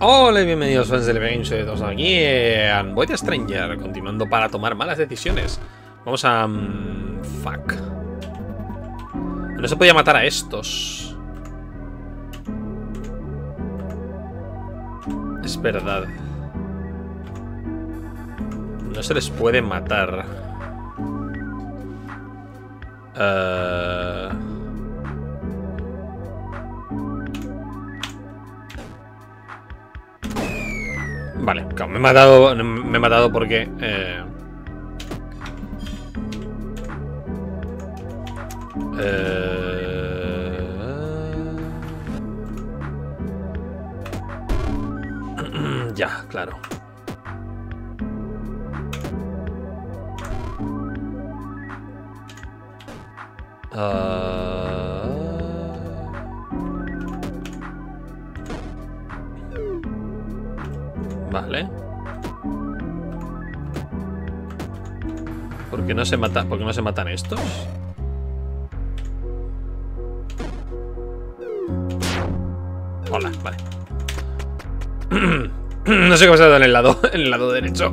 Hola y bienvenidos fans del Games, todos aquí en Void Stranger, continuando para tomar malas decisiones. Vamos a... fuck. No se podía matar a estos. Es verdad. No se les puede matar. Vale, claro, me he matado porque... ya, claro. Vale. ¿Por qué no se mata? ¿Por qué no se matan estos? Hola, vale. No sé qué ha pasado en el lado derecho.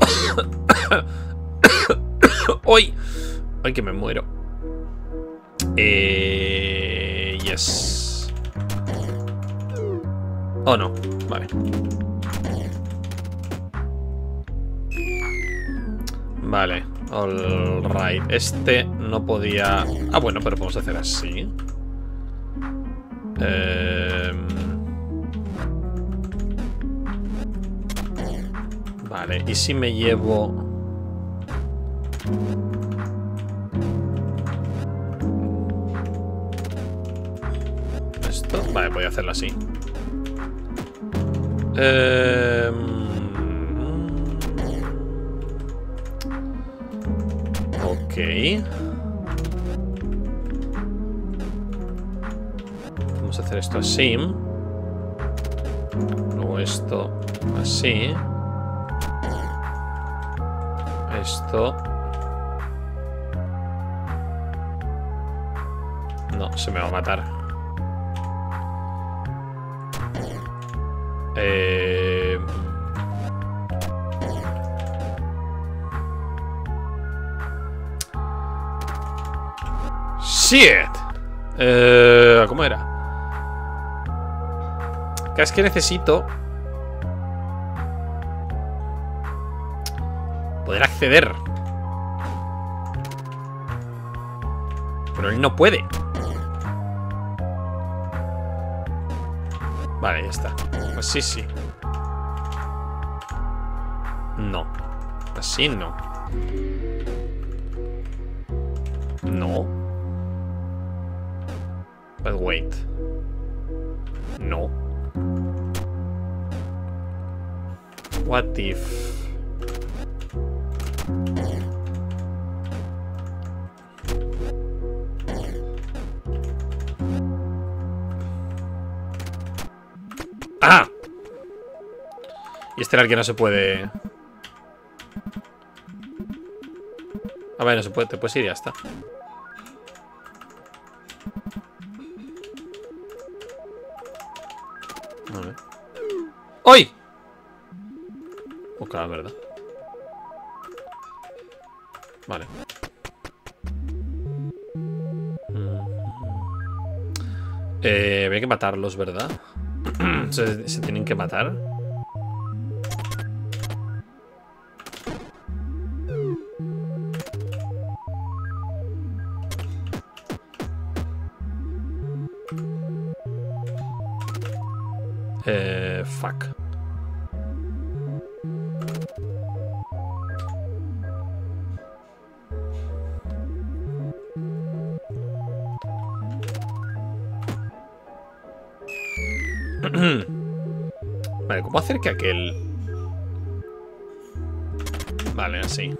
¡Uy! ¡Ay, que me muero! Yes. Oh, no. Vale. Vale. Alright. Este no podía... Ah, bueno, pero podemos hacer así. Vale, ¿y si me llevo...? Esto, vale, voy a hacerlo así. Ok. Vamos a hacer esto así. Luego esto así. Esto. No, se me va a matar. Shit. ¿Cómo era? Que es que necesito poder acceder. Pero él no puede. Vale, ya está. Pues sí, sí. No. Así no. No. But wait. No. What if... ¡Ah! Y este era el que no se puede... A ver, no se puede, te puedes ir y ya está. A ver. ¡Ay! Poca, ¿verdad? Vale. Habría que matarlos, ¿verdad? ¿Se tienen que matar? Fuck. Vale, ¿cómo hacer que aquel... Vale, así.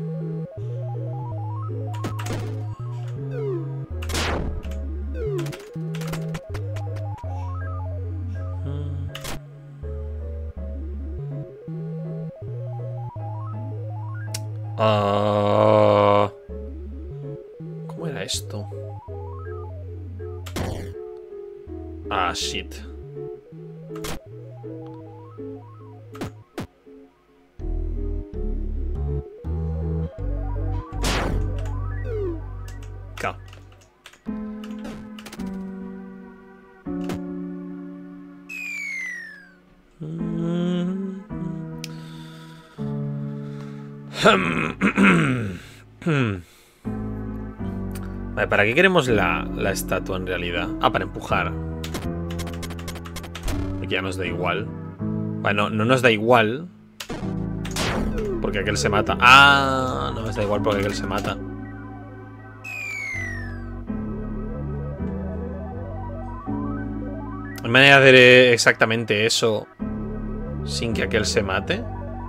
¿Cómo era esto? Ah, shit. Claro. Vale, ¿para qué queremos la estatua en realidad? Ah, para empujar. Aquí ya nos da igual. Bueno, no nos da igual porque aquel se mata. Ah, no nos da igual porque aquel se mata. ¿Hay manera de hacer exactamente eso sin que aquel se mate?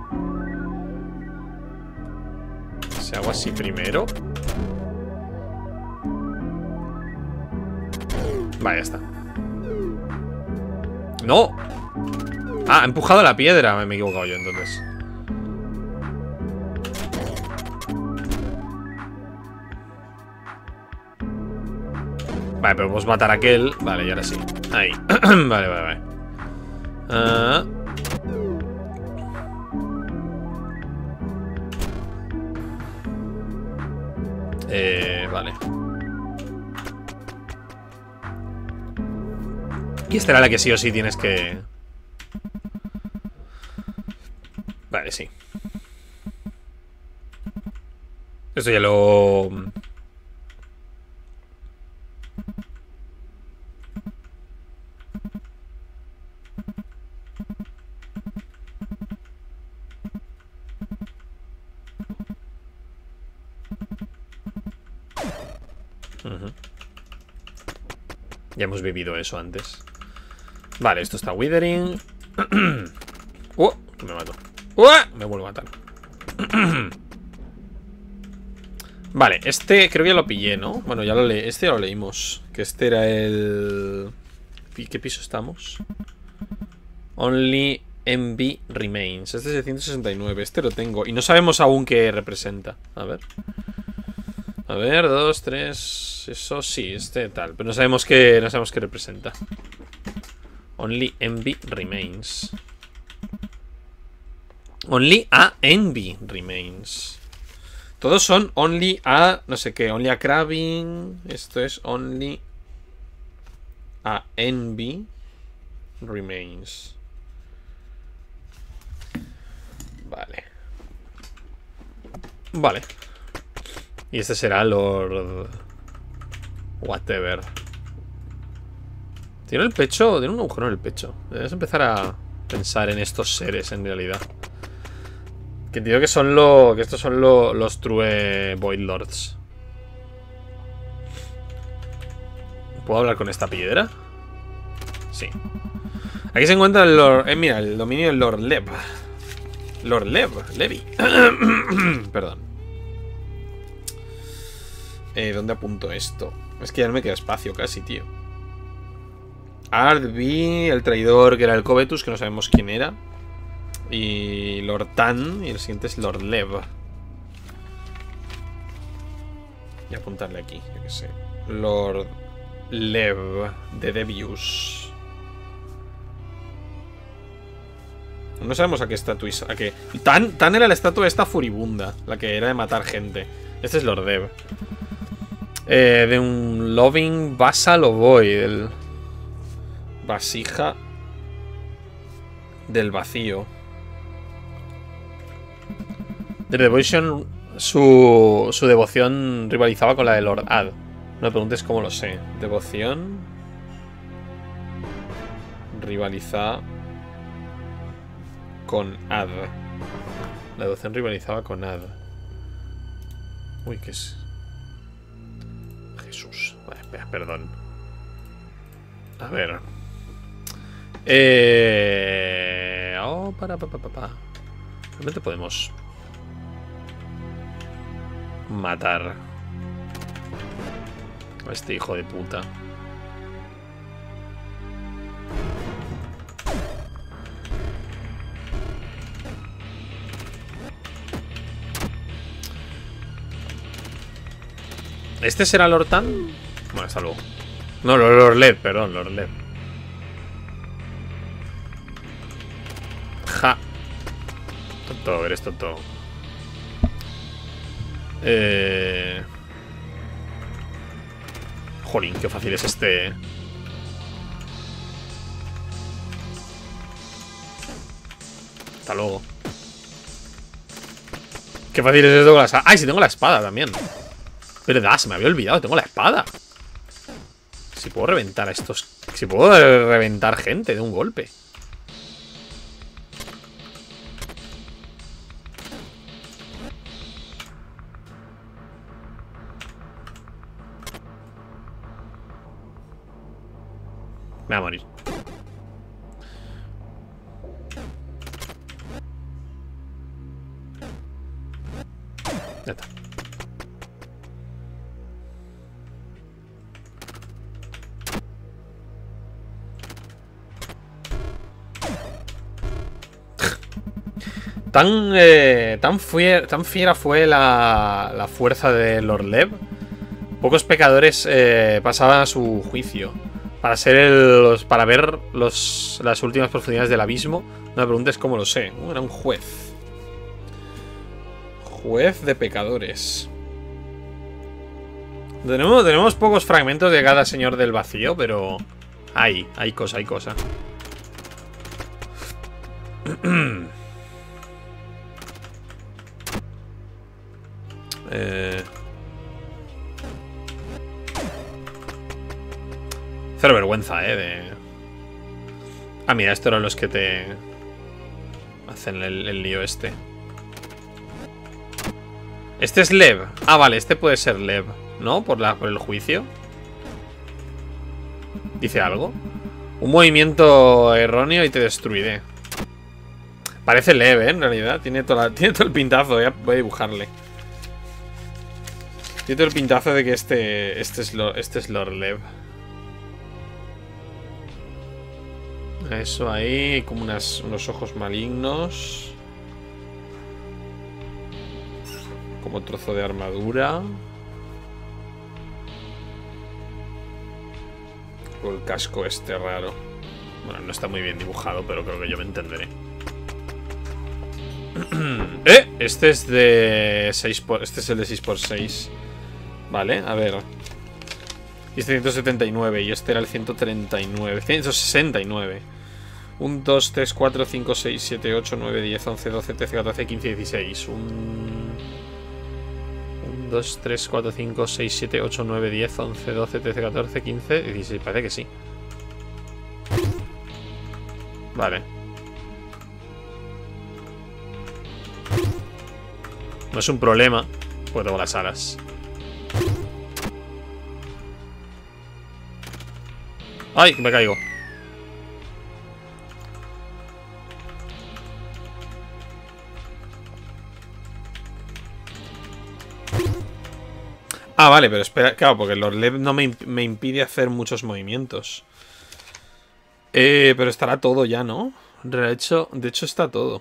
Si hago así primero. Vale, ya está. ¡No! Ah, ha empujado la piedra. Me he equivocado yo entonces. Vale, pero podemos matar a aquel. Vale, y ahora sí. Ahí. Vale, vale, vale. Vale. Y esta era la que sí o sí tienes que... Vale, sí. Esto ya lo... Ya hemos vivido eso antes. Vale, esto está withering. Que me mato. Me vuelvo a matar. Vale, este creo que ya lo pillé, ¿no? Bueno, ya lo leí. Este ya lo leímos. Que este era el... ¿Qué piso estamos? Only MB Remains. Este es el 169. Este lo tengo. Y no sabemos aún qué representa. A ver. A ver, 2, 3. Eso sí, este tal. Pero no sabemos qué representa. Only Envy Remains. Only a Envy Remains. Todos son Only a no sé qué. Only a Crabbing. Esto es Only a Envy Remains. Vale. Vale. Y este será Lord... Whatever. Tiene el pecho... Tiene un agujero en el pecho. Debes empezar a pensar en estos seres en realidad. Que entiendo que son que estos son los True Void Lords. ¿Puedo hablar con esta piedra? Sí. Aquí se encuentra el Lord... mira, el dominio del Lord Lev. Lord Levi. Perdón. ¿Dónde apunto esto? Es que ya no me queda espacio casi, tío. Ardby, el traidor que era el Covetus, que no sabemos quién era. Y Lord Tan, y el siguiente es Lord Lev. Y apuntarle aquí, yo que sé. Lord Lev de Devius. No sabemos a qué estatua. A qué. Tan era la estatua esta furibunda, la que era de matar gente. Este es Lord Lev. De un Loving Vassal of Void. El vasija del vacío. De Devotion, su devoción rivalizaba con la de Lord Ad. No me preguntes cómo lo sé. Devoción rivaliza con Ad. La devoción rivalizaba con Ad. Uy, ¿qué es? Jesús. Vale, espera, perdón. A ver. Realmente podemos matar a este hijo de puta. ¿Este será Lord Tan? Bueno, hasta luego. No, Lord Lev, perdón, Lord Lev. Ja. Tonto, eres tonto. Jolín, qué fácil es este. Hasta luego. Qué fácil es esto con la espada. ¡Ay, sí tengo la espada también! Verdad, se me había olvidado, tengo la espada. Si puedo reventar a estos... Si puedo reventar gente de un golpe. Me voy a morir. Ya está. Tan fiera fue la fuerza de Lord Lev. Pocos pecadores pasaban a su juicio. Para ver las últimas profundidades del abismo. No me preguntes cómo lo sé. Era un juez. Juez de pecadores. Tenemos pocos fragmentos de cada señor del vacío, pero hay cosa, hay cosa. Cero vergüenza, Ah, mira, estos eran los que te hacen el lío este. Este es Lev. Ah, vale, este puede ser Lev, ¿no? Por el juicio. Dice algo. Un movimiento erróneo y te destruiré. Parece Lev, en realidad. Tiene todo el pintazo. Voy a dibujarle. Tiene todo el pintazo de que este es Lord Lev. Eso ahí, como unos ojos malignos. Como trozo de armadura. O el casco este raro. Bueno, no está muy bien dibujado, pero creo que yo me entenderé. Este es de 6x... Este es el de 6x6. Vale, a ver. Y este 179 y este era el 139. 169. 1, 2, 3, 4, 5, 6, 7, 8, 9, 10, 11, 12, 13, 14, 15, 16. 1, 2, 3, 4, 5, 6, 7, 8, 9, 10, 11, 12, 13, 14, 15, 16. Parece que sí. Vale. No es un problema, porque tengo las alas. ¡Ay! Me caigo. Ah, vale, pero espera. Claro, porque el Lord Lev no me impide hacer muchos movimientos. Pero estará todo ya, ¿no? De hecho está todo.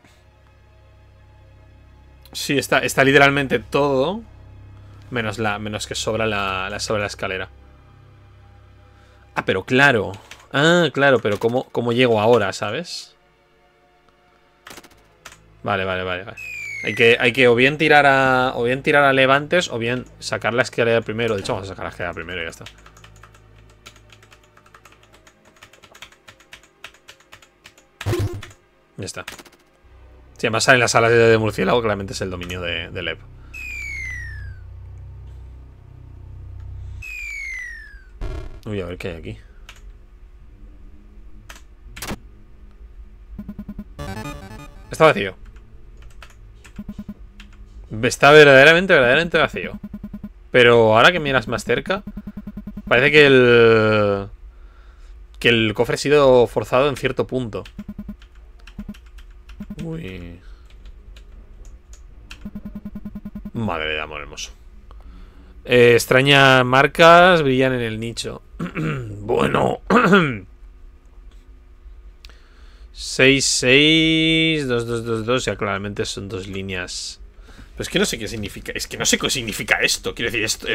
Sí, está literalmente todo. Menos que sobra la escalera. Ah, pero claro. Ah, claro, pero ¿cómo llego ahora, sabes? Vale. Hay que o bien tirar a levantes o bien sacar la escalera primero. De hecho, vamos a sacar la escalera primero y ya está. Ya está. Si además salen las alas de murciélago, claramente es el dominio de Lev. Uy, a ver qué hay aquí. Está vacío. Está verdaderamente vacío. Pero ahora que miras más cerca, parece que el cofre ha sido forzado en cierto punto. Uy. Madre de amor hermoso. Extrañas marcas brillan en el nicho. Bueno. 6, 6, 2, 2, 2, 2. Ya claramente son dos líneas. Pero es que no sé qué significa. Es que no sé qué significa esto. Quiero decir,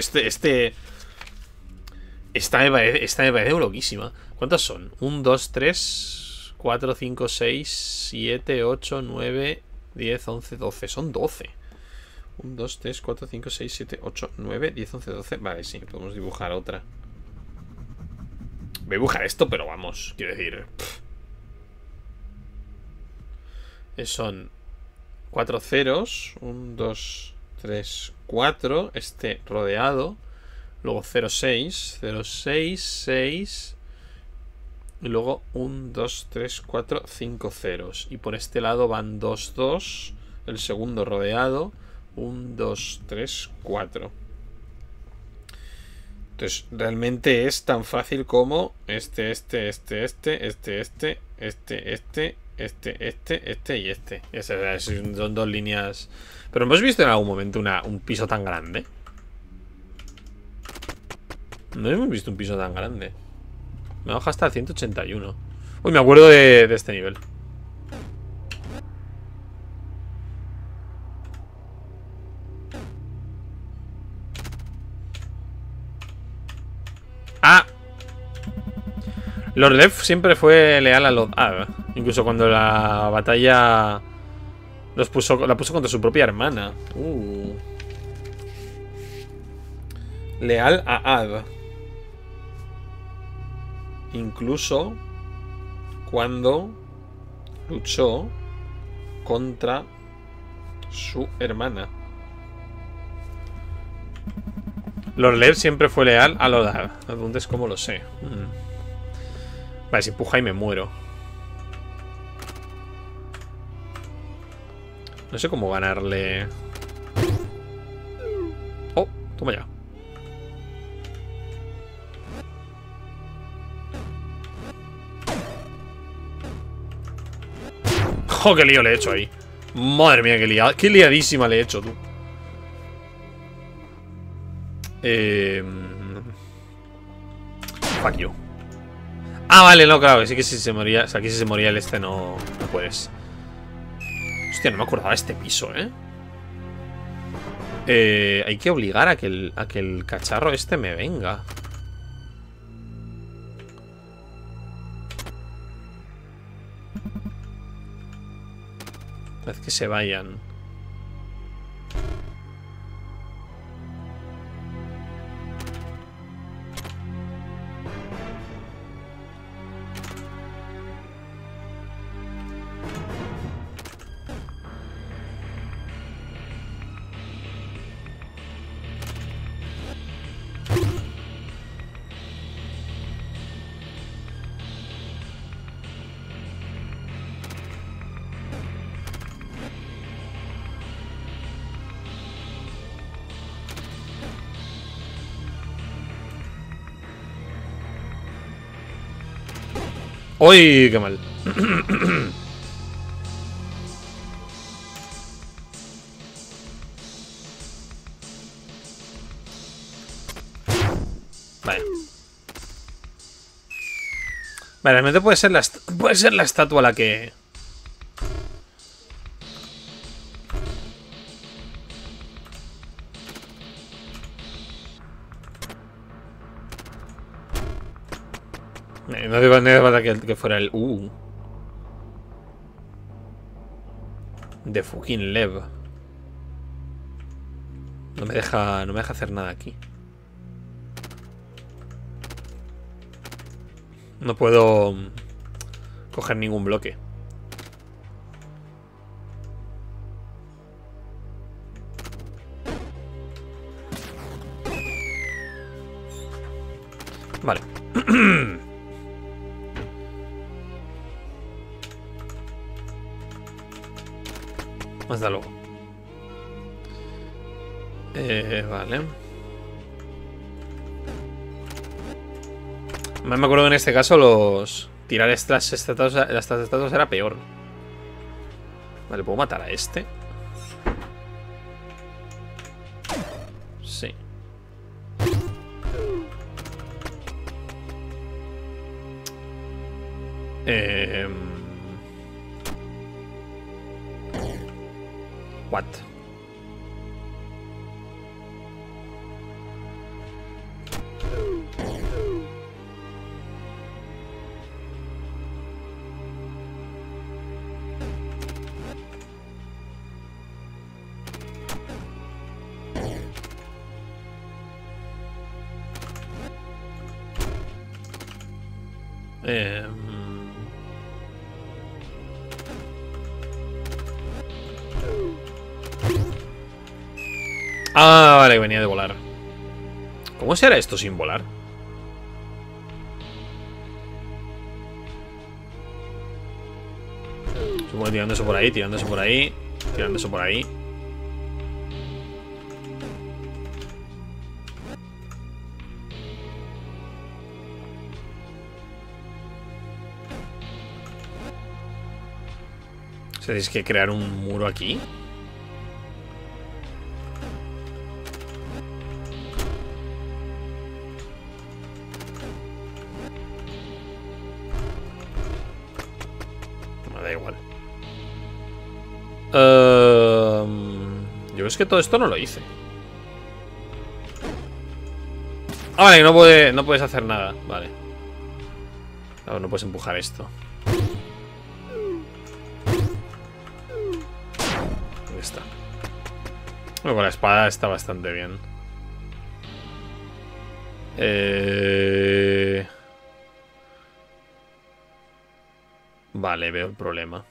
esta me parece loquísima. ¿Cuántas son? 1, 2, 3, 4, 5, 6, 7, 8, 9, 10, 11, 12. Son 12. 1, 2, 3, 4, 5, 6, 7, 8, 9, 10, 11, 12. Vale, sí, podemos dibujar otra. Voy a dibujar esto, pero vamos, quiero decir... Son 4 ceros. 1, 2, 3, 4. Este rodeado. Luego 0, 6. 0, 6, 6. Y luego 1, 2, 3, 4, 5 ceros. Y por este lado van 2, 2. El segundo rodeado. 1, 2, 3, 4. Entonces, realmente es tan fácil como este y este. Son dos líneas. Pero hemos visto en algún momento un piso tan grande. No hemos visto un piso tan grande. Me baja hasta el 181. Uy, me acuerdo de este nivel. Ah. Lord Lev siempre fue leal a Lord Ag. Incluso cuando la batalla la puso contra su propia hermana. Leal a Ag. Incluso cuando luchó contra su hermana. Lord Lev siempre fue leal a Lord Ag. La pregunta es cómo lo sé. Vale, si empuja y me muero. No sé cómo ganarle. Oh, toma ya. ¡Oh, qué lío le he hecho ahí! Madre mía, qué liadísima le he hecho, tú. Fuck you. Ah, vale, no, claro, sí que si se moría. O sea, aquí si se moría el este no puedes. Hostia, no me acordaba de este piso, hay que obligar a que el cacharro este me venga. Haz que se vayan. ¡Uy, qué mal! Vale. Vale, realmente puede ser la estatua la que... No hace falta que fuera el... De fucking Lev. No me deja hacer nada aquí. No puedo coger ningún bloque. Vale. Hasta luego. Vale. Me acuerdo que en este caso tirar estas estatuas era peor. Vale, ¿puedo matar a este? Sí. What? Ah, vale, venía de volar. ¿Cómo será esto sin volar? Supongo tirando eso por ahí, tirando eso por ahí, tirando eso por ahí. O sea, ¿tenéis que crear un muro aquí? Me da igual. Yo es que todo esto no lo hice. Ah, vale, que no puedes hacer nada. Vale. Claro, no puedes empujar esto. ¿Dónde está? Bueno, con la espada está bastante bien. Vale, veo el problema.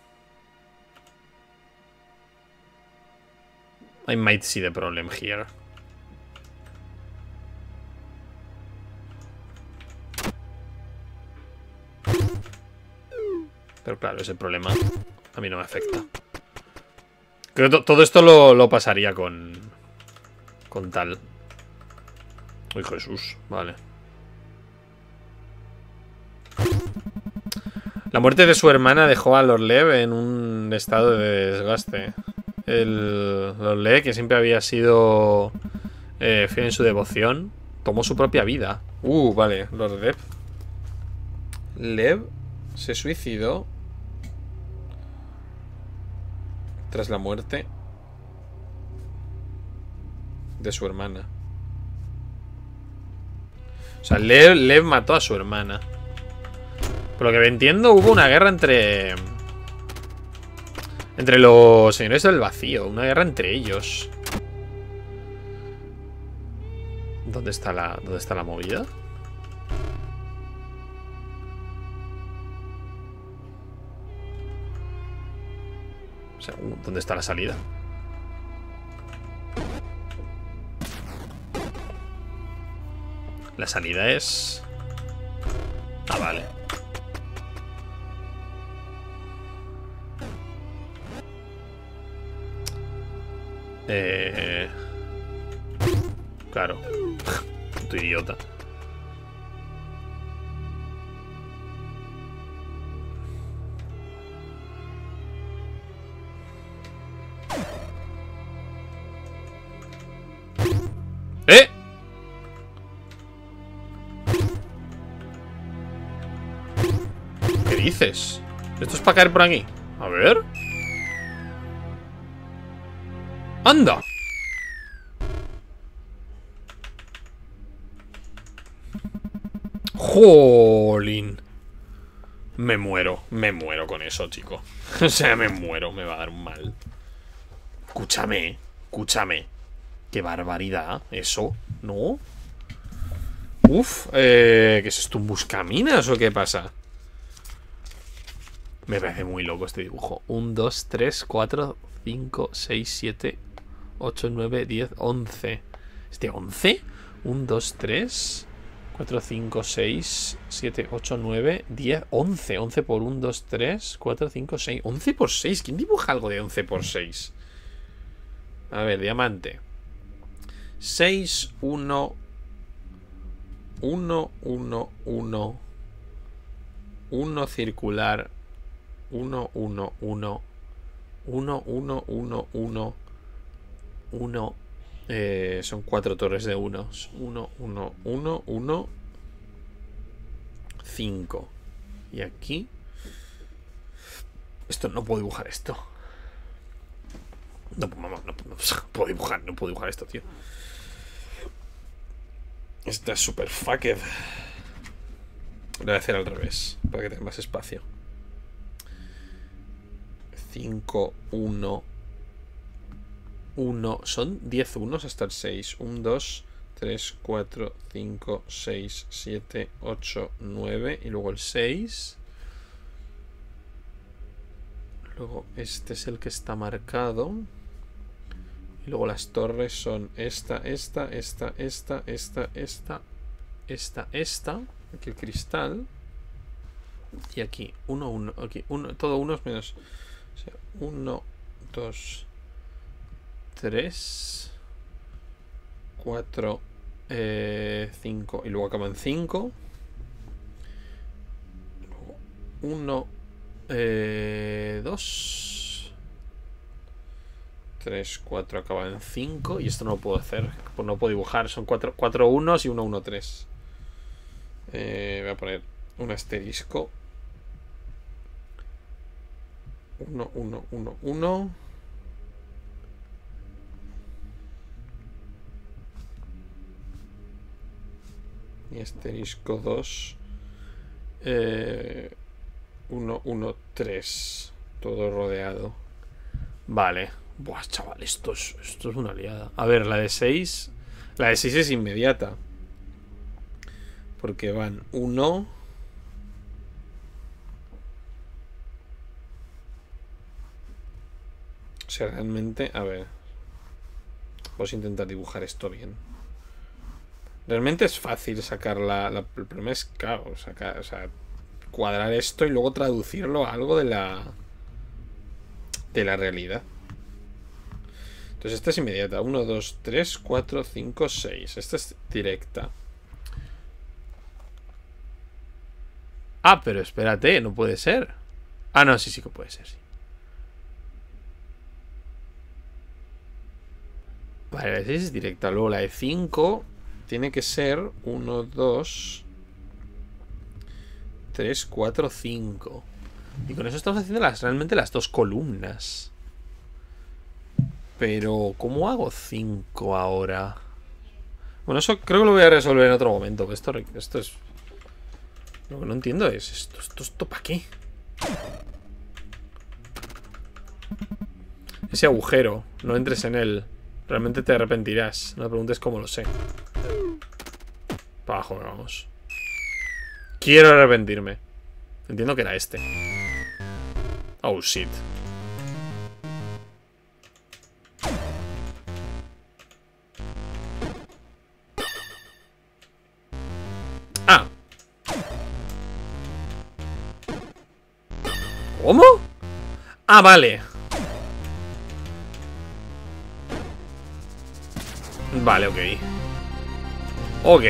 I might see the problem here. Pero claro, ese problema a mí no me afecta. Creo que todo esto lo pasaría con tal. Uy, Jesús, vale. La muerte de su hermana dejó a Lord Lev en un estado de desgaste. Lord Lev, que siempre había sido fiel en su devoción, tomó su propia vida. Vale, Lord Lev. Lev se suicidó tras la muerte de su hermana. O sea, Lev mató a su hermana. Por lo que entiendo, hubo una guerra entre los señores del vacío. Una guerra entre ellos. ¿Dónde está la movida? O sea, ¿dónde está la salida? La salida es... Ah, vale. Claro. Tu idiota. ¡Eh! ¿Qué dices? ¿Esto es para caer por aquí? A ver. ¡Anda! ¡Jolín! Me muero con eso, chico. O sea, me muero, me va a dar un mal. Escúchame. Qué barbaridad, eso, ¿no? Uf, ¿qué es esto? ¿Un buscaminas o qué pasa? Me parece muy loco este dibujo. 1, 2, 3, 4, 5, 6, 7, 8, 9, 10, 11. ¿Este 11? 1, 2, 3, 4, 5, 6, 7, 8, 9, 10, 11. 11 por 1, 2, 3, 4, 5, 6. 11 por 6. ¿Quién dibuja algo de 11 por 6? A ver, diamante. 6, 1, 1, 1, 1. 1 circular. 1, 1, 1. 1, 1, 1, 1. 1. Son 4 torres de 1. 1, 1, 1, 1. 5. Y aquí. Esto no puedo dibujar esto. No puedo dibujar esto, tío. Está súper fucked. Lo voy a hacer al revés, para que tenga más espacio. 5, 1, 1. Son 10 unos hasta el 6. 1, 2, 3, 4, 5, 6, 7, 8, 9. Y luego el 6. Luego este es el que está marcado. Y luego las torres son esta. Aquí el cristal. Y aquí, 1, 1. Aquí, todo unos menos. O sea, 1, 2, 3, 4, 5. Y luego acaba en 5. Luego 1, 2, 3, 4. Acaba en 5. Y esto no lo puedo hacer. Pues no puedo dibujar. Son 4 unos y 1, 1, 3. Voy a poner un asterisco. 1, 1, 1, 1. Y asterisco 2. 1, 1, 3. Todo rodeado. Vale. Buah, chaval, esto es una liada. A ver, la de 6. La de 6 es inmediata. Porque van 1. O sea, realmente, a ver. Vamos a intentar dibujar esto bien. Realmente es fácil sacar el problema es, claro, sacar, o sea, cuadrar esto y luego traducirlo a algo de la realidad. Entonces esta es inmediata. 1, 2, 3, 4, 5, 6. Esta es directa. Ah, pero espérate, no puede ser. Ah, no, sí que puede ser, sí. Vale, la de 6 es directa. Luego la de 5 tiene que ser 1, 2, 3, 4, 5. Y con eso estamos haciendo realmente las dos columnas. Pero, ¿cómo hago 5 ahora? Bueno, eso creo que lo voy a resolver en otro momento. Esto es... Lo que no entiendo es ¿Esto para qué? Ese agujero. No entres en él. Realmente te arrepentirás. No me preguntes cómo lo sé. Para abajo, vamos. Quiero arrepentirme. Entiendo que era este. Oh, shit. Ah. ¿Cómo? Ah, vale. Vale, ok. Ok.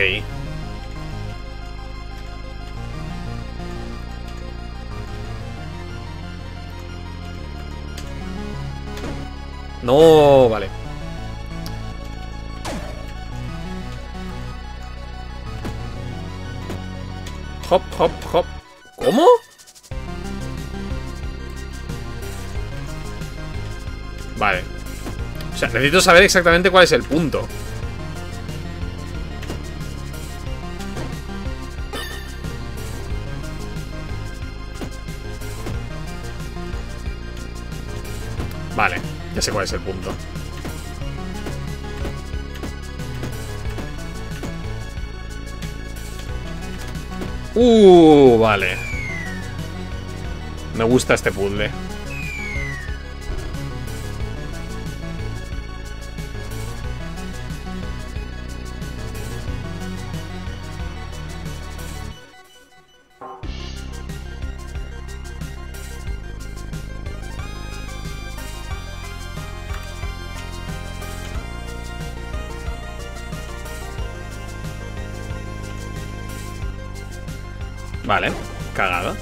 No, vale. Hop, hop, hop. ¿Cómo? Vale. O sea, necesito saber exactamente cuál es el punto. Vale, ya sé cuál es el punto. Vale. Me gusta este puzzle. Vale, cagada.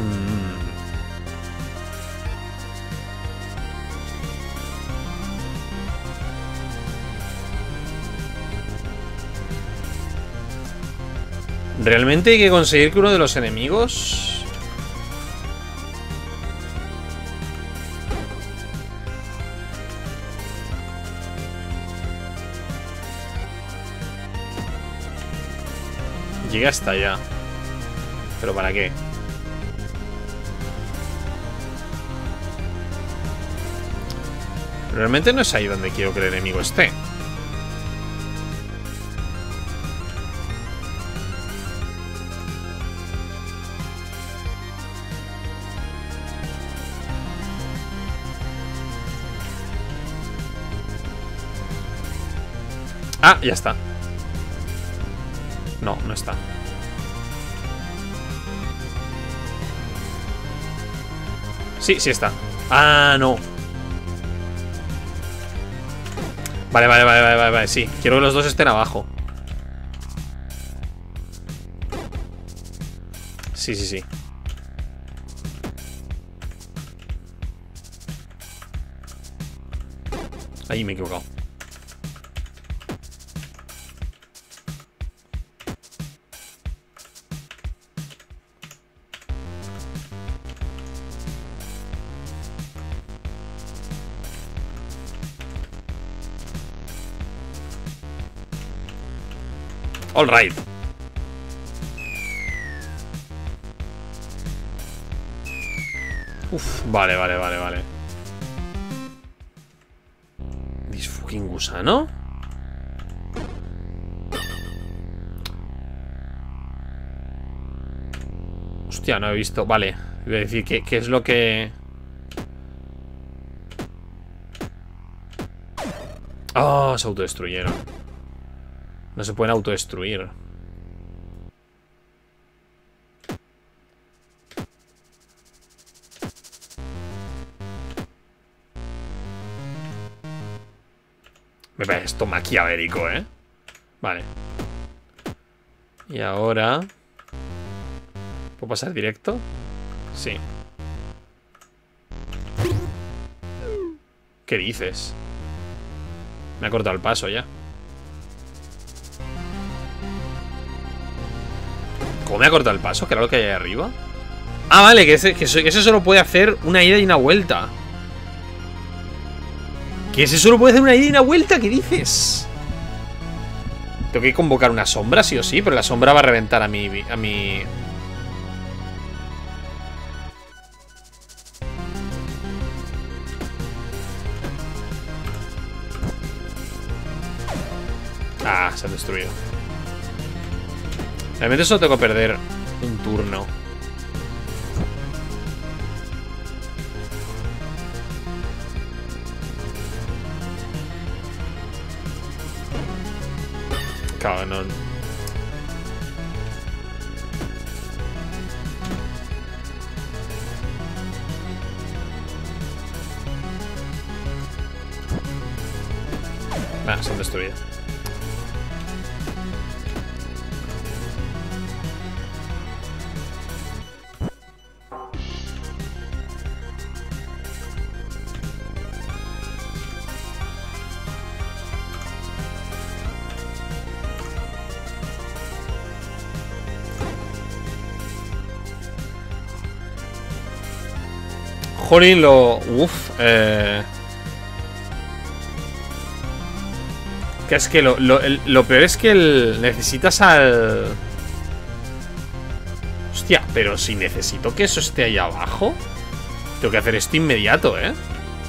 Realmente hay que conseguir que uno de los enemigos... llegue hasta allá. ¿Pero para qué? Realmente no es ahí donde quiero que el enemigo esté. Ah, ya está. No, no está. Sí, sí está. Ah, no. Vale, sí. Quiero que los dos estén abajo. Sí, sí, sí. Ahí me he equivocado. All right. Uf, vale. This fucking gusano. Hostia, no he visto. Vale, iba a decir qué es lo que... Oh, se autodestruyeron. No se pueden autodestruir. Me parece esto maquiavélico, ¿eh? Vale. Y ahora... ¿puedo pasar directo? Sí. ¿Qué dices? Me ha cortado el paso ya. ¿Cómo me ha cortado el paso? ¿Que era lo que hay ahí arriba? Ah, vale, que ese solo puede hacer una ida y una vuelta. ¿Que ese solo puede hacer una ida y una vuelta? ¿Qué dices? Tengo que convocar una sombra, sí o sí. Pero la sombra va a reventar a mi... Ah, se han destruido. Realmente solo tengo que perder un turno. Claro, no. Ah, se han destruido. Jolín, uf, que es que lo peor es que necesitas al... Hostia, pero si necesito que eso esté ahí abajo, tengo que hacer esto inmediato, ¿eh?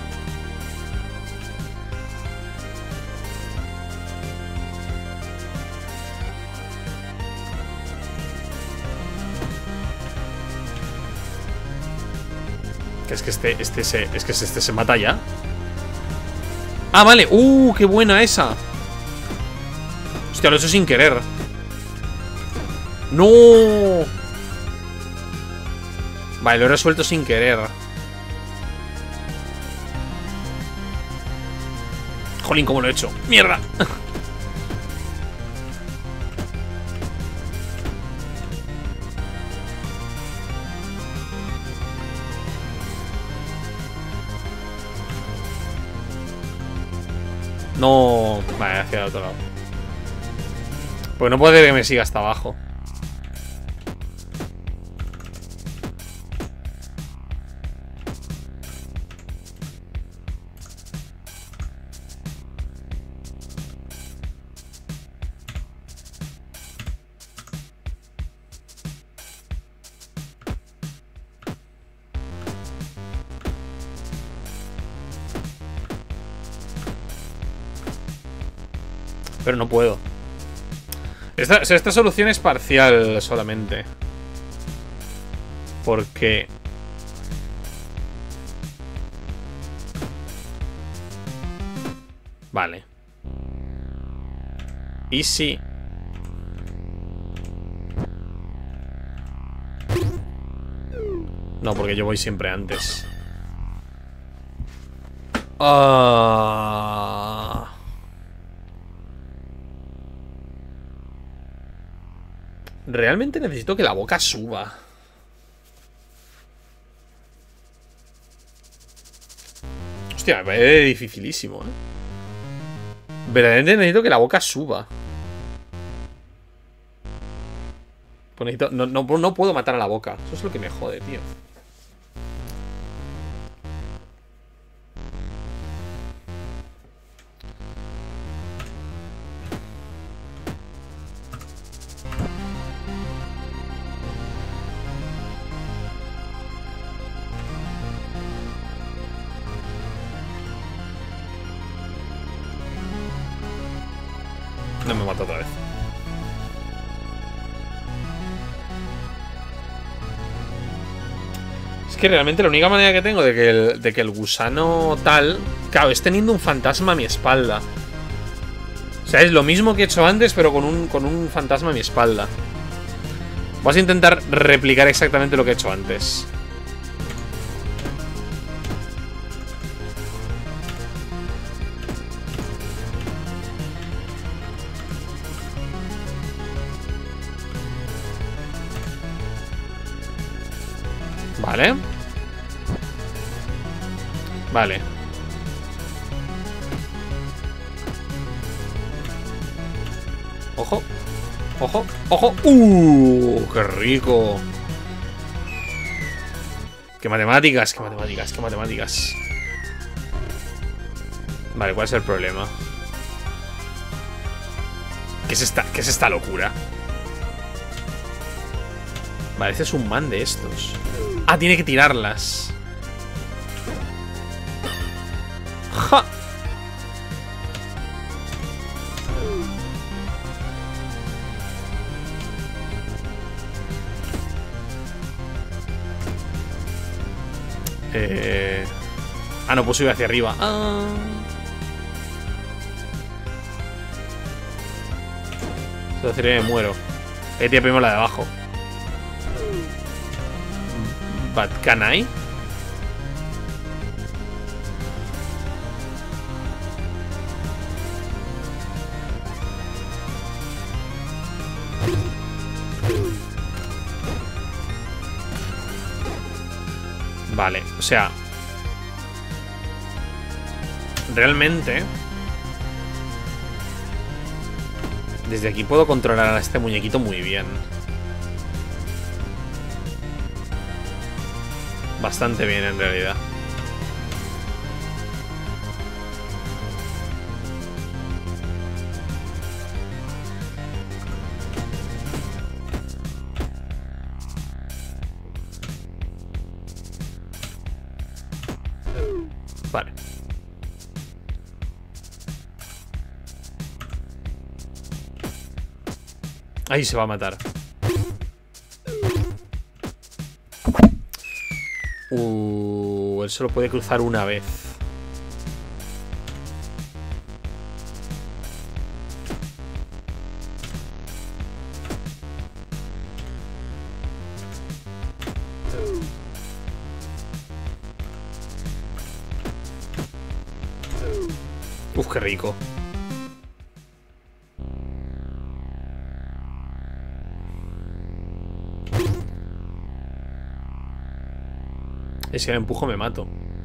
Que es que este se mata ya. Ah, vale. Qué buena esa. Hostia, lo he hecho sin querer. ¡No! Vale, lo he resuelto sin querer. Jolín, cómo lo he hecho. ¡Mierda! No... Vale, hacia el otro lado. Porque no puede que me siga hasta abajo. Pero no puedo. Esta solución es parcial solamente. Porque... Vale. Easy. No, porque yo voy siempre antes. Realmente necesito que la boca suba. Hostia, me parece dificilísimo, Verdaderamente necesito que la boca suba. Pues necesito, no puedo matar a la boca. Eso es lo que me jode, tío. No me mato otra vez. Es que realmente la única manera que tengo de que el gusano tal... Claro, es teniendo un fantasma a mi espalda. O sea, es lo mismo que he hecho antes, pero con un fantasma a mi espalda. Vas a intentar replicar exactamente lo que he hecho antes. Vale. Vale. Ojo. Ojo. Ojo. ¡Qué rico! ¡Qué matemáticas! ¡Qué matemáticas! ¡Qué matemáticas! Vale, ¿cuál es el problema? ¿Qué es esta locura? Vale, este es un man de estos. Ah, tiene que tirarlas. ¡Ja! Ah, no, pues subir hacia arriba. Se hacer me muero. Tira primero la de abajo. But can I? Vale, o sea, realmente desde aquí puedo controlar a este muñequito muy bien. Bastante bien, en realidad. Vale. Ahí se va a matar. Él solo puede cruzar una vez. Uf, qué rico. Si me empujo me mato.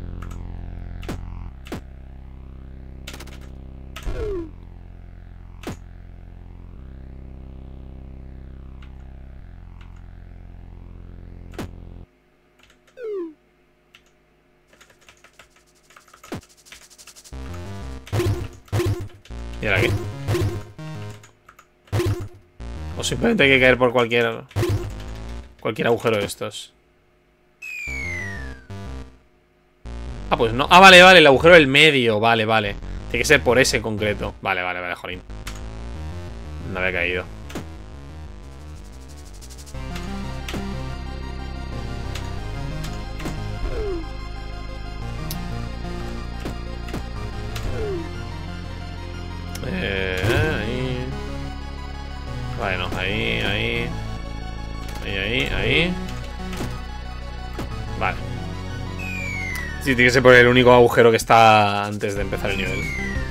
¿Y ahora qué? O simplemente hay que caer por cualquier agujero de estos. Ah, pues no. Ah, vale, el agujero del medio. Vale. Tiene que ser por ese en concreto. Vale, jolín. No había caído. Ahí. Ahí, ahí. Ahí, ahí, ahí. Vale. Sí, tiene que ser por el único agujero que está antes de empezar el nivel.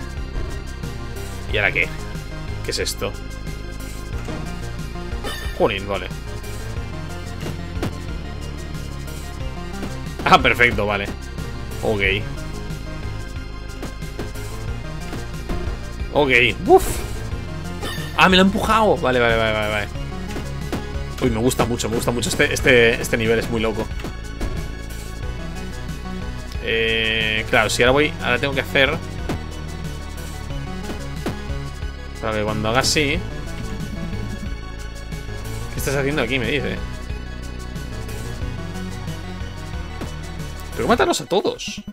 ¿Y ahora qué? ¿Qué es esto? Jolín, vale. Ah, perfecto, vale. Ok. Ok. Uf. Ah, me lo ha empujado. Vale, vale, vale, vale, vale. Uy, me gusta mucho este nivel, es muy loco. Claro, si ahora voy. Ahora tengo que hacer. Para que cuando haga así. ¿Qué estás haciendo aquí? Me dice. Tengo que matarlos a todos.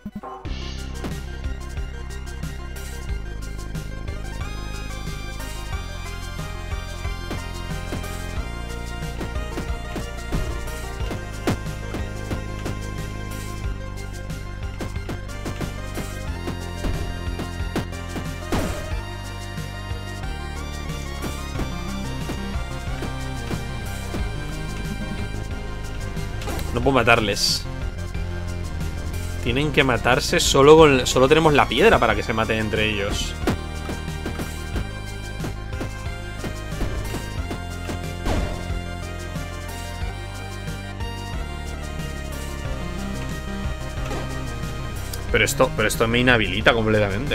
No puedo matarles. Tienen que matarse solo con... Solo tenemos la piedra para que se maten entre ellos. Pero esto me inhabilita completamente.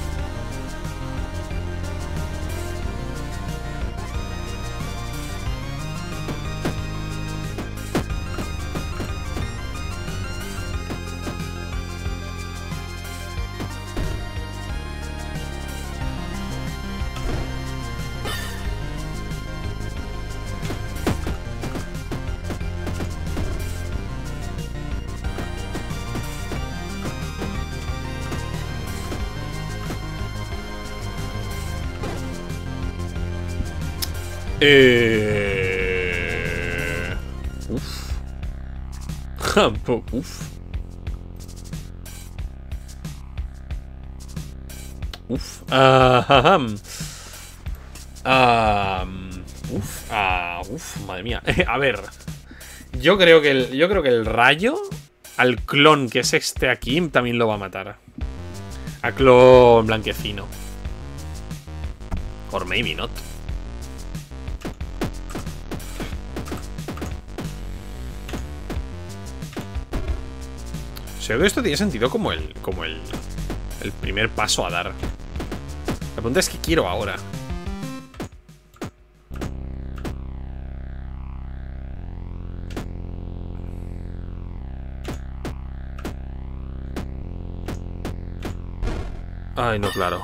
Uf. Uf. Uf. Uf, madre mía. A ver. Yo creo que el rayo al clon que es este aquí también lo va a matar. A clon blanquecino. Or maybe not. Creo que esto tiene sentido como el primer paso a dar. La pregunta es qué quiero ahora. Ay, no, claro.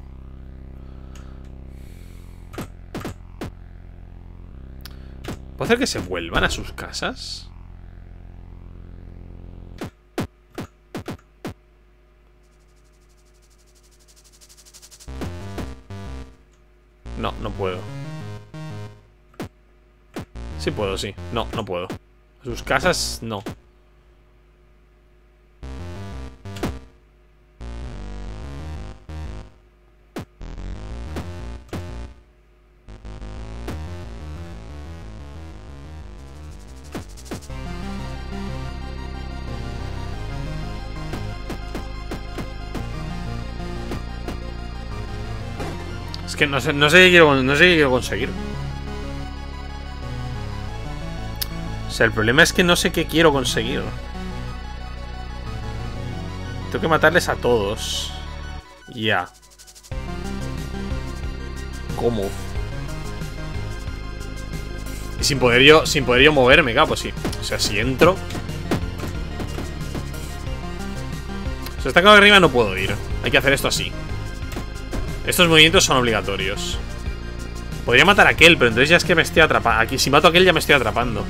¿Puedo hacer que se vuelvan a sus casas? No, no puedo. Sí puedo, sí. No, no puedo. A sus casas, no. Es que no sé qué quiero conseguir. O sea, el problema es que no sé qué quiero conseguir. Tengo que matarles a todos. Ya. ¿Cómo? Y sin poder yo moverme, claro, pues sí. O sea, si entro. O sea, está claro que arriba no puedo ir. Hay que hacer esto así. Estos movimientos son obligatorios. Podría matar a aquel, pero entonces ya es que me estoy atrapando. Aquí, si mato a aquel ya me estoy atrapando.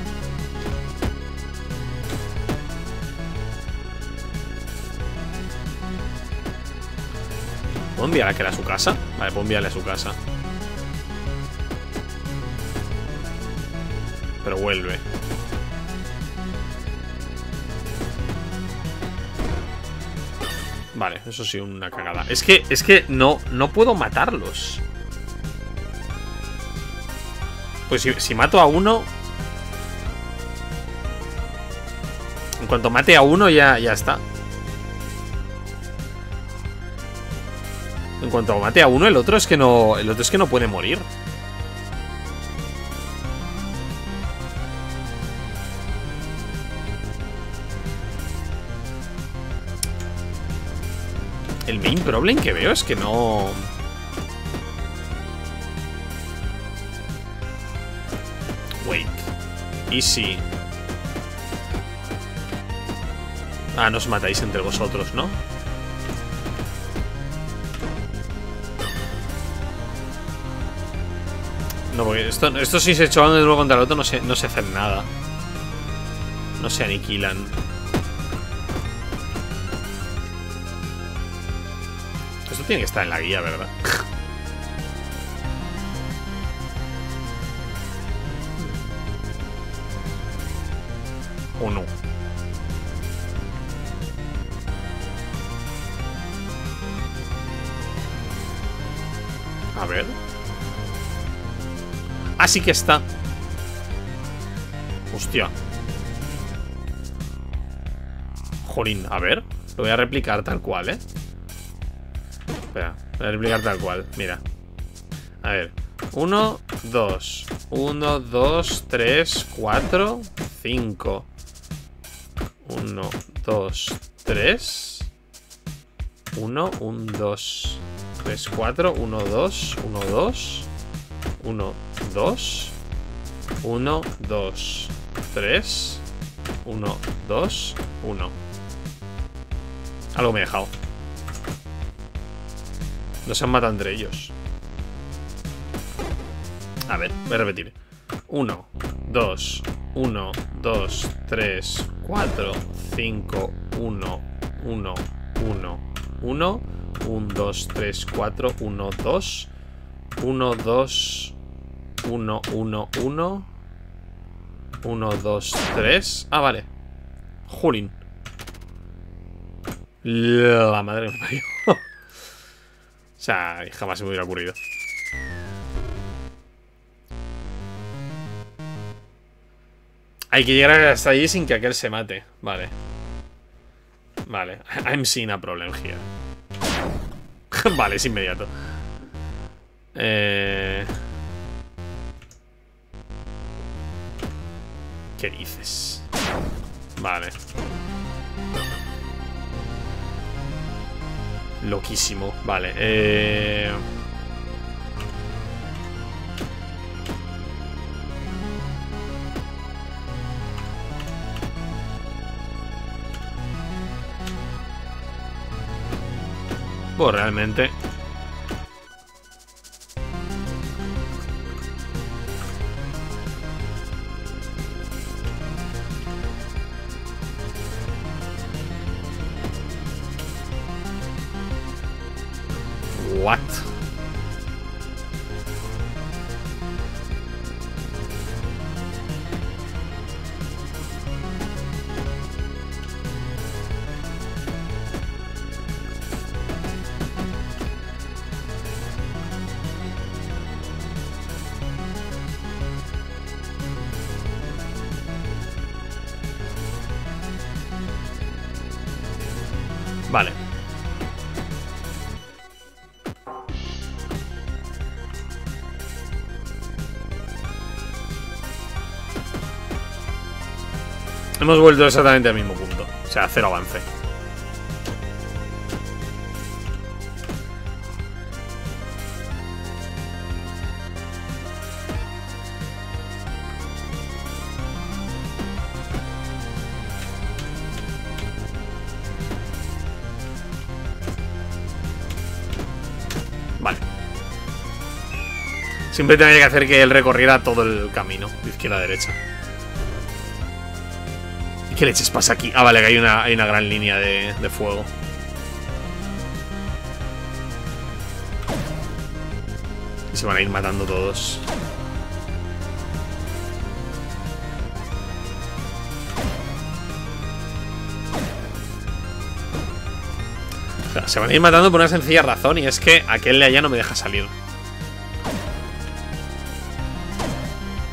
¿Puedo enviar a aquel a su casa? Vale, puedo enviarle a su casa. Pero vuelve. Vale, eso sí, una cagada. Es que no puedo matarlos. Pues si mato a uno... En cuanto mate a uno ya está. En cuanto mate a uno, el otro es que no. El otro es que no puede morir. El main problem que veo es que no. Wait. Easy. Ah, no os matáis entre vosotros, ¿no? No, porque esto si se chocan de nuevo contra el otro no se hacen nada. No se aniquilan. Esto tiene que estar en la guía, ¿verdad? ¿O no? A ver. Ah, sí que está. Hostia. Jolín, a ver. Lo voy a replicar tal cual, ¿eh? Espera, voy a replicar tal cual. Mira. A ver. 1, 2. 1, 2, 3, 4, 5. 1, 2, 3. 1, 1, 2, 3, 4. 1, 2, 1, 2. 1, 2. 1, 2, 3. 1, 2, 1. Algo me he dejado. No se han matado entre ellos. A ver, voy a repetir. 1, 2, 1, 2, 3, 4, 5, 1, 1, 1, 1, 1, 2, 3, 4, 1, 2, 1, 2, 1, 1, 1, 1, 2, 3. Ah, vale. Jolín. La madre me parió. O sea, jamás se me hubiera ocurrido. Hay que llegar hasta allí sin que aquel se mate. Vale. Vale. I'm seeing a problem here. Vale, es inmediato. ¿Qué dices? Vale. Loquísimo. Vale. Pues realmente... What? Vale. Hemos vuelto exactamente al mismo punto. O sea, cero avance. Vale. Siempre tendría que hacer que él recorriera todo el camino, de izquierda a derecha. ¿Qué leches pasa aquí? Ah, vale, que hay una gran línea de fuego. Y se van a ir matando todos. O sea, se van a ir matando por una sencilla razón, y es que aquel de allá no me deja salir.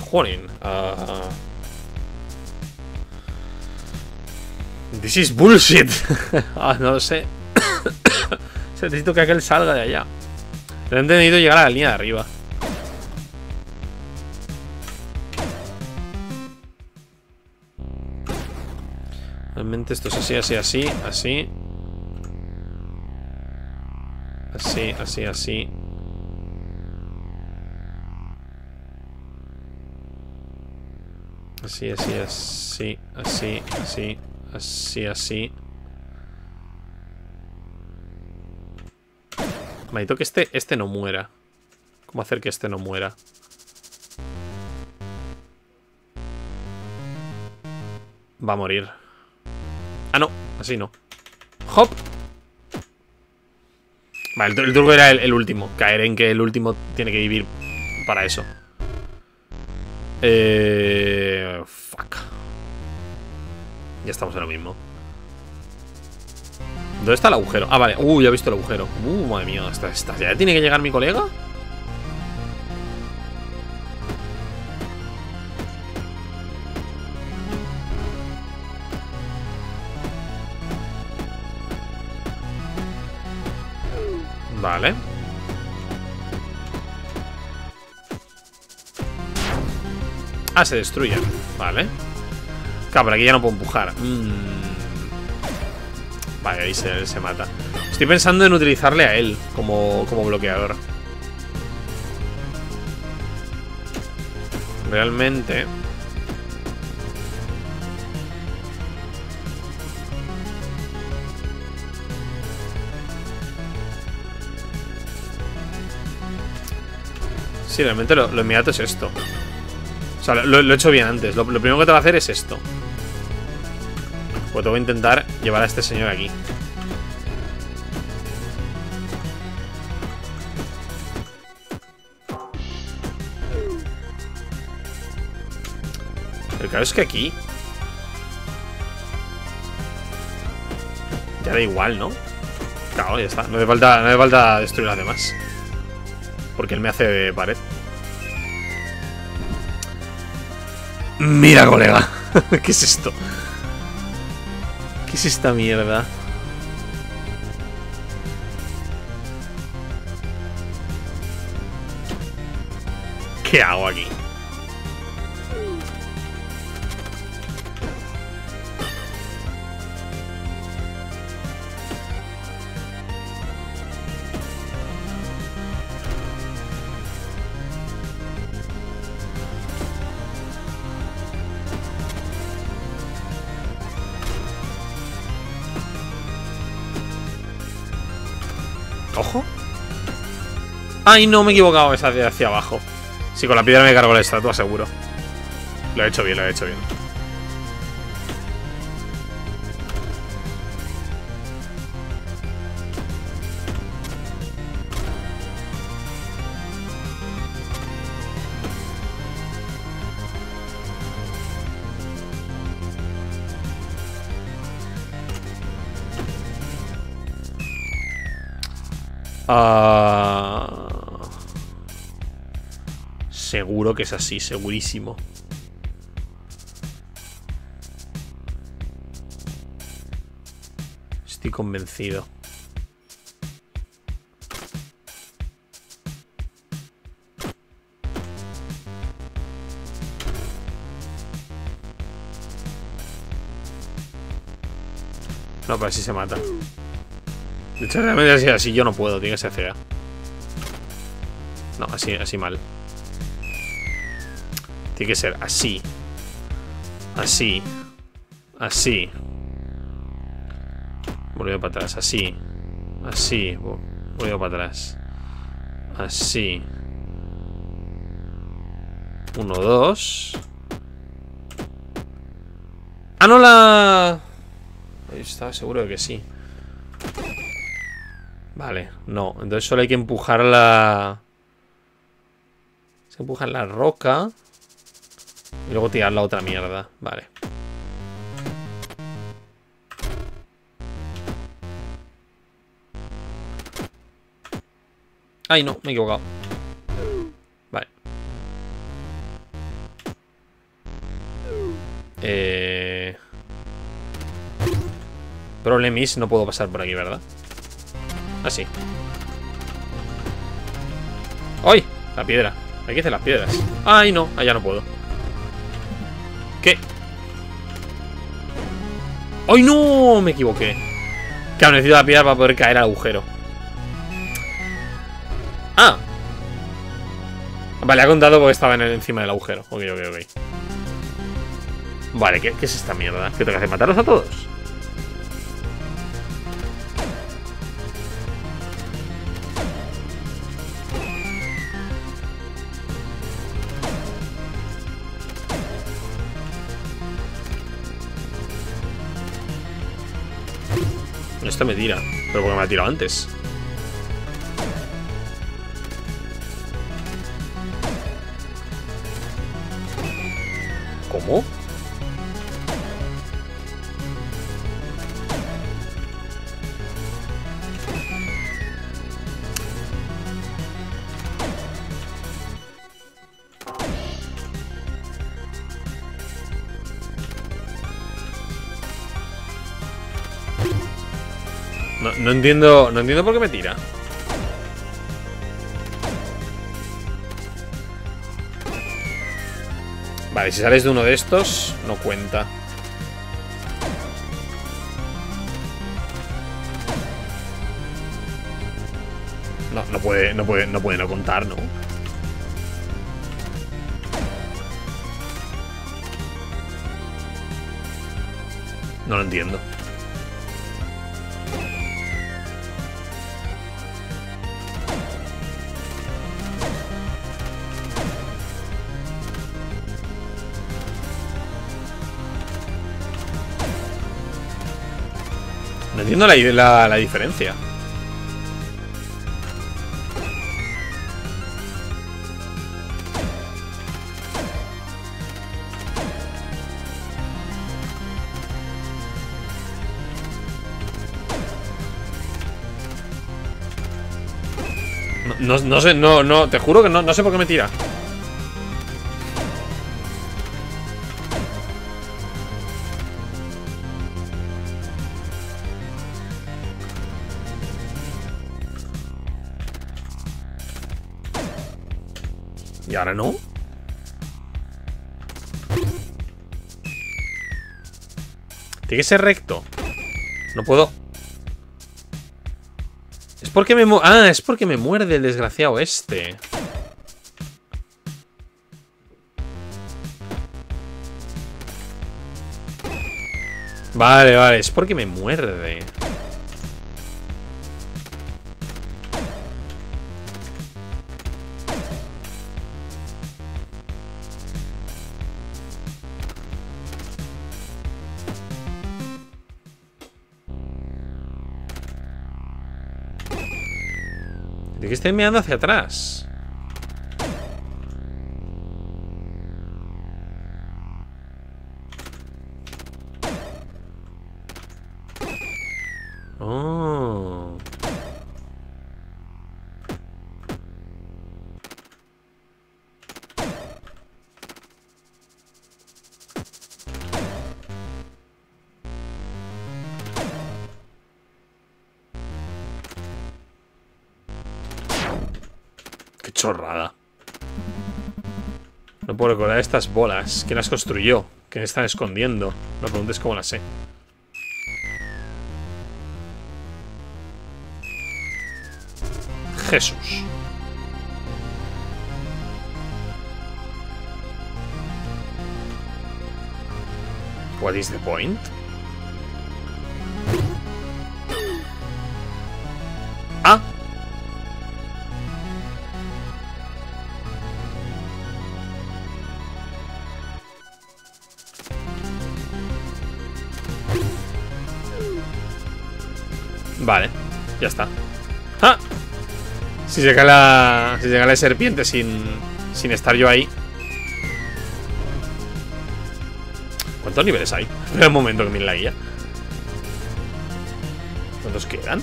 Joder. This is bullshit. No lo sé. Necesito que aquel salga de allá. Pero he entendido llegar a la línea de arriba. Realmente esto es así, así, así, así. Así, así, así. Así, así, así, así, así, así, así. Maldito que este no muera. ¿Cómo hacer que este no muera? Va a morir. Ah, no, así no. ¡Hop! Vale, el truco era el último. Caer en que el último tiene que vivir para eso. Fuck. Ya estamos en lo mismo. ¿Dónde está el agujero? Ah, vale. Ya he visto el agujero. Madre mía. ¿Ya tiene que llegar mi colega? Vale. Ah, se destruye. Vale. Claro, pero aquí ya no puedo empujar. Vale, ahí se mata. Estoy pensando en utilizarle a él como bloqueador. Realmente. Sí, realmente lo inmediato es esto. O sea, lo he hecho bien antes. Lo primero que te va a hacer es esto. Pues tengo que intentar llevar a este señor aquí. Pero claro, es que aquí ya da igual, ¿no? Claro, ya está. No hace falta destruir las demás. Porque él me hace de pared. Mira, colega. ¿Qué es esto? ¿Qué es esta mierda? ¿Qué hago aquí? Ojo. Ay, no, me he equivocado. Esa de hacia abajo. Sí, con la piedra me cargo la estatua, seguro. Lo he hecho bien, lo he hecho bien. Seguro que es así, segurísimo. Estoy convencido. No, pero así se mata. De hecho, realmente así yo no puedo, tiene que ser fea. No, así mal. Tiene que ser así. Así. Así. Volviendo para atrás, así. Así. Volviendo para atrás. Así. 1, 2. Ah, no la... Estaba seguro de que sí. Vale, no. Entonces solo hay que empujar la... Se empuja la roca. Y luego tirar la otra mierda. Vale. Ay, no, me he equivocado. Vale. Problem is, no puedo pasar por aquí, ¿verdad? Así. ¡Ay! La piedra. Aquí hacen las piedras. ¡Ay, no! Allá no puedo. ¿Qué? ¡Ay, no! Me equivoqué. Claro, necesito la piedra para poder caer al agujero. ¡Ah! Vale, ha contado porque estaba encima del agujero. Ok. Vale, ¿qué es esta mierda? ¿Qué tengo que hacer? ¿Matarlos a todos? Esto me tira. Pero porque me ha tirado antes. ¿Cómo? No entiendo por qué me tira. Vale, si sales de uno de estos, no cuenta. No puede no contar, ¿no? No lo entiendo. No entiendo la diferencia. No sé, no, te juro que no sé por qué me tira. ¿Y ahora no? Tiene que ser recto. No puedo. Es porque me... es porque me muerde el desgraciado este. Vale, es porque me muerde. ¿De qué estoy mirando hacia atrás? Oh. Qué chorrada. No puedo recordar estas bolas. ¿Quién las construyó? ¿Quién están escondiendo? No preguntes cómo las sé. Jesús. What is the point? Ah. Vale, ya está. ¡Ah! Si llega la serpiente sin estar yo ahí. ¿Cuántos niveles hay? Espera un momento que mire la guía. ¿Cuántos quedan?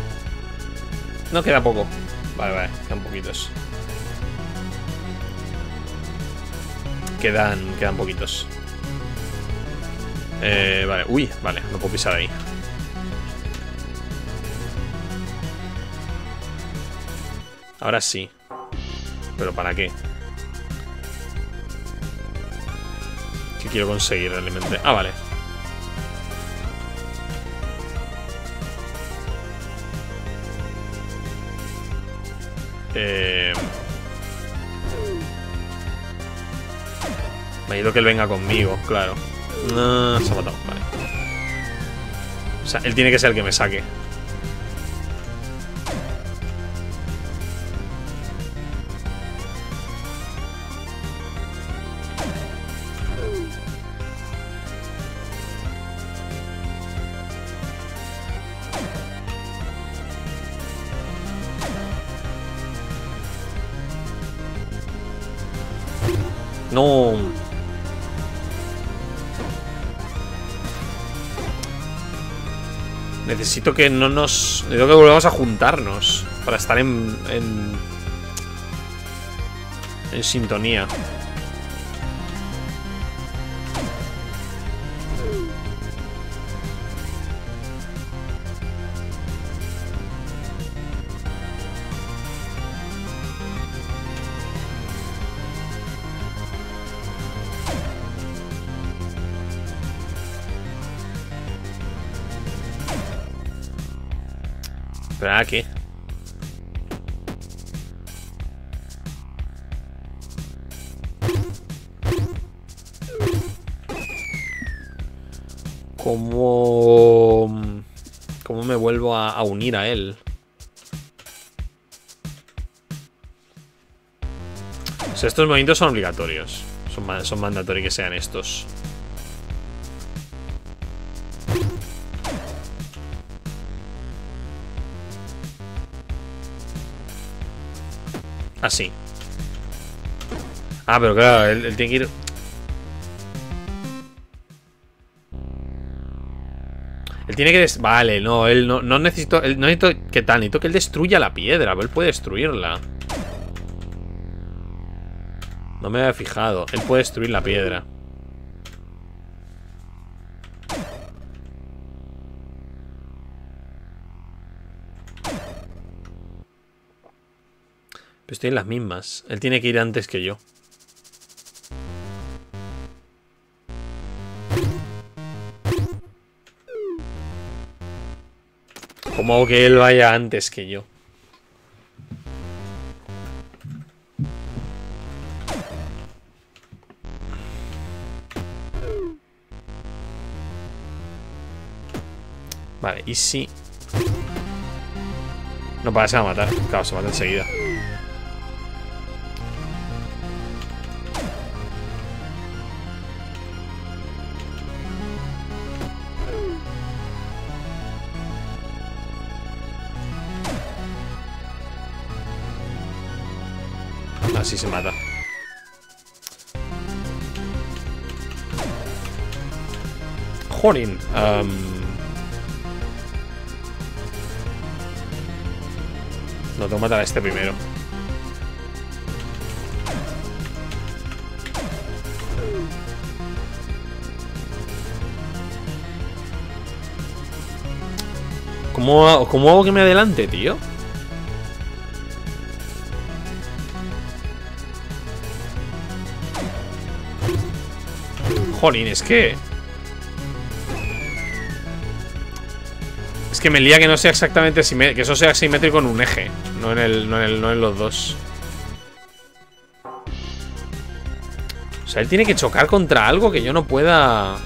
No, queda poco. Vale, quedan poquitos. quedan poquitos. Vale, uy, vale, no puedo pisar ahí. Ahora sí. ¿Pero para qué? ¿Qué quiero conseguir realmente? Ah, vale. Me ha ido que él venga conmigo, claro. No, se ha matado, vale. O sea, él tiene que ser el que me saque. No. Necesito que no nos... Necesito que volvamos a juntarnos para estar en sintonía. ¿Pero a qué? ¿Cómo me vuelvo a unir a él? O sea, estos movimientos son obligatorios. Son mandatorios que sean estos. Así. Ah, pero claro, él tiene que ir... Él tiene que... Vale, no, él no necesito... No necesito... ¿Qué tal? Necesito que él destruya la piedra. Pero él puede destruirla. No me había fijado. Él puede destruir la piedra. Pero estoy en las mismas. Él tiene que ir antes que yo. ¿Cómo hago que él vaya antes que yo? Vale, y si... No, para, se va a matar. Claro, se mata enseguida. Así se mata. Jorin. No, tengo que matar a este primero. ¿Cómo hago que me adelante, tío? Jolín, es que me lía que no sea exactamente simétrico, que eso sea simétrico en un eje, no en los dos. O sea, él tiene que chocar contra algo que yo no pueda.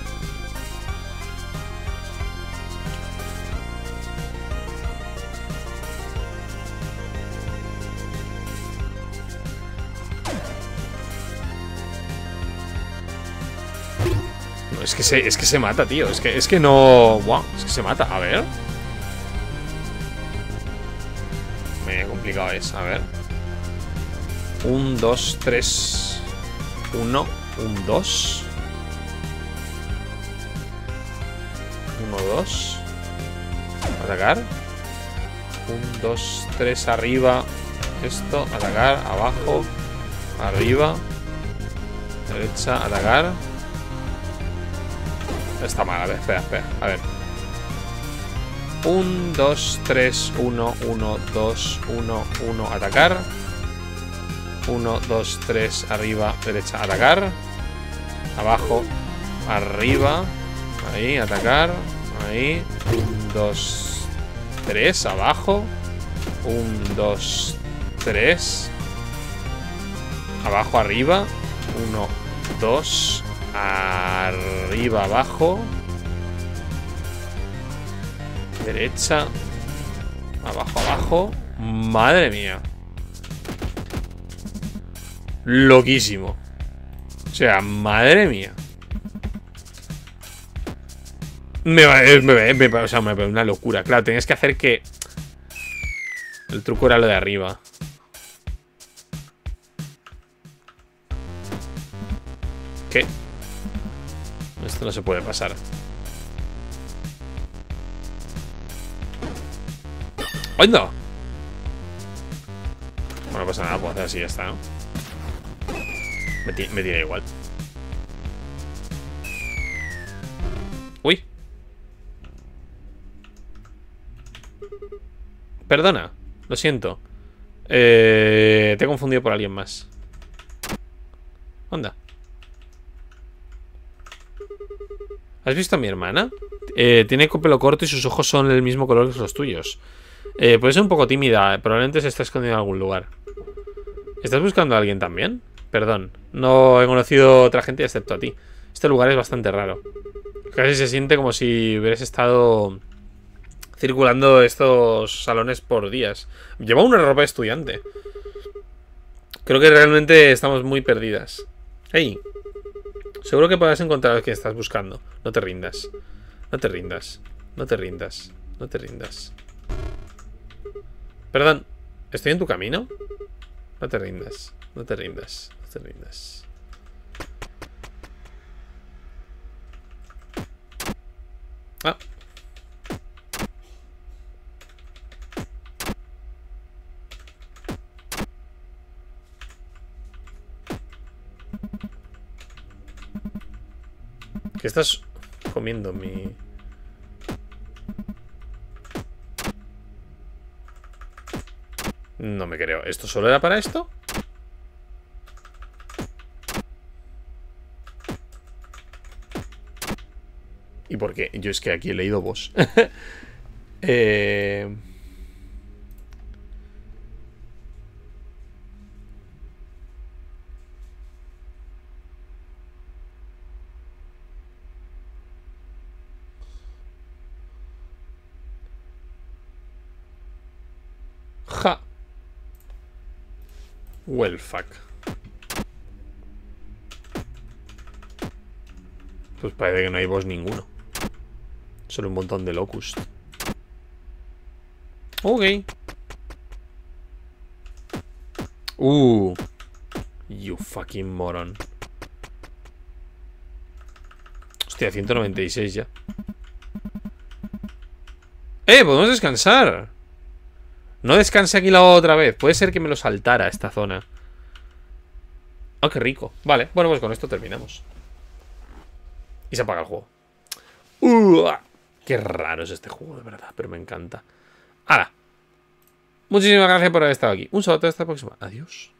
No, es que se mata, tío. Es que no. Wow, es que se mata. A ver. Complicado es, a ver. 1, 2, 3 1, 1, 2 1, 2 atacar 1, 2, 3 arriba. Esto, atacar, abajo, arriba. Derecha, atacar. Está mal, a ver, espera, espera. A ver. 1, 2, 3, 1, 1, 2, 1, 1, atacar. 1, 2, 3, arriba, derecha, atacar. Abajo, arriba. Ahí, atacar. Ahí. 1, 2, 3, abajo. 1, 2, 3. Abajo, arriba. 1, 2. Arriba, abajo. Derecha. Abajo, abajo. Madre mía. Loquísimo. O sea, madre mía. Me parece una locura. Claro, tenías que hacer que... El truco era lo de arriba. ¿Qué? Esto no se puede pasar. ¡Ay, no! Bueno, no pasa nada, puedo hacer así y ya está, ¿no? Me tiene igual. Uy. Perdona, lo siento. Te he confundido por alguien más. Onda. ¿Has visto a mi hermana? Tiene el pelo corto y sus ojos son el mismo color que los tuyos. Puede ser un poco tímida. Probablemente se está escondiendo en algún lugar. ¿Estás buscando a alguien también? Perdón, no he conocido a otra gente excepto a ti. Este lugar es bastante raro. Casi se siente como si hubieras estado circulando estos salones por días. Lleva una ropa de estudiante. Creo que realmente estamos muy perdidas. Hey, seguro que podrás encontrar lo que estás buscando. No te rindas. No te rindas. No te rindas. No te rindas. Perdón, ¿estoy en tu camino? No te rindas. No te rindas. No te rindas. Ah. ¿Qué estás comiendo mi...? No me creo. ¿Esto solo era para esto? ¿Y por qué? Yo es que aquí he leído vos. Ja. Well, fuck. Pues parece que no hay boss ninguno. Solo un montón de locust. Ok. You fucking moron. Hostia, 196 ya. Podemos descansar. No descanse aquí la otra vez. Puede ser que me lo saltara esta zona. Oh, qué rico. Vale, bueno, pues con esto terminamos. Y se apaga el juego. Qué raro es este juego, de verdad, pero me encanta. ¡Hala! Muchísimas gracias por haber estado aquí. Un saludo, hasta la próxima. Adiós.